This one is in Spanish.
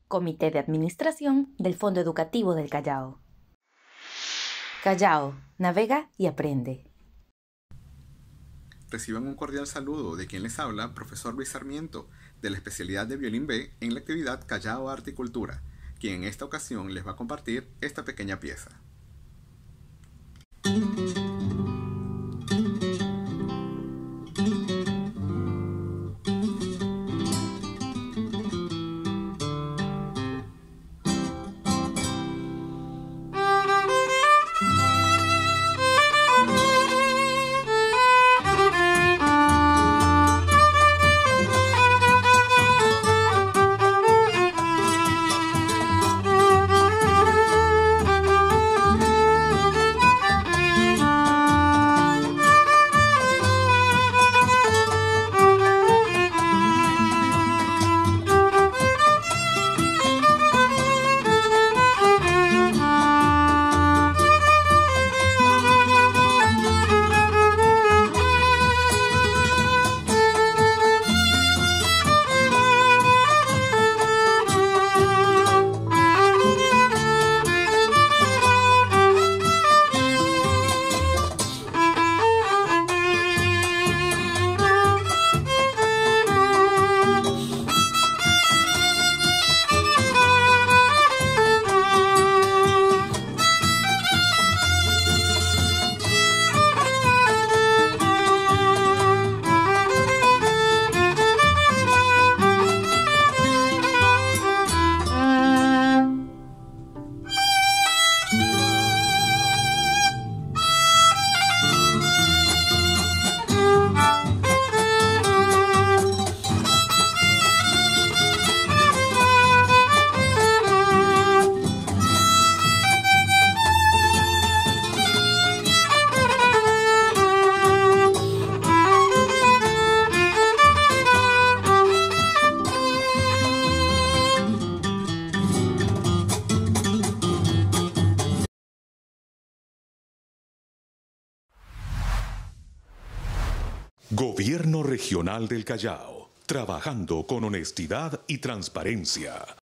Comité de Administración del Fondo Educativo del Callao. Callao, navega y aprende. Reciban un cordial saludo de quien les habla, profesor Luis Sarmiento, de la especialidad de Violín B en la actividad Callao Arte y Cultura, quien en esta ocasión les va a compartir esta pequeña pieza. Gobierno Regional del Callao, trabajando con honestidad y transparencia.